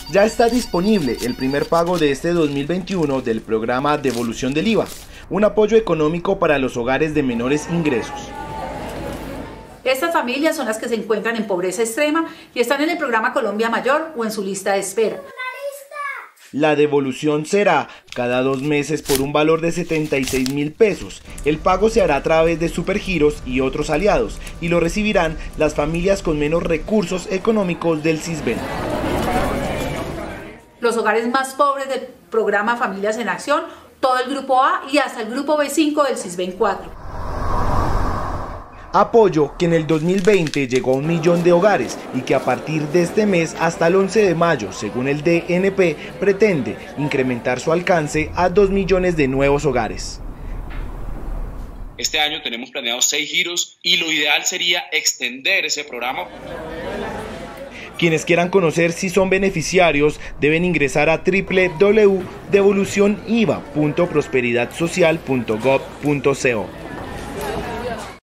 Ya está disponible el primer pago de este 2021 del programa Devolución del IVA, un apoyo económico para los hogares de menores ingresos. Estas familias son las que se encuentran en pobreza extrema y están en el programa Colombia Mayor o en su lista de espera. La devolución será cada 2 meses por un valor de 76.000 pesos. El pago se hará a través de Supergiros y otros aliados y lo recibirán las familias con menos recursos económicos del Sisbén. Los hogares más pobres del programa Familias en Acción, todo el grupo A y hasta el grupo B5 del Sisbén 4. Apoyo que en el 2020 llegó a 1 millón de hogares y que a partir de este mes hasta el 11 de mayo, según el DNP, pretende incrementar su alcance a 2 millones de nuevos hogares. Este año tenemos planeados 6 giros y lo ideal sería extender ese programa. Quienes quieran conocer si son beneficiarios deben ingresar a www.devolucioniva.prosperidadsocial.gov.co.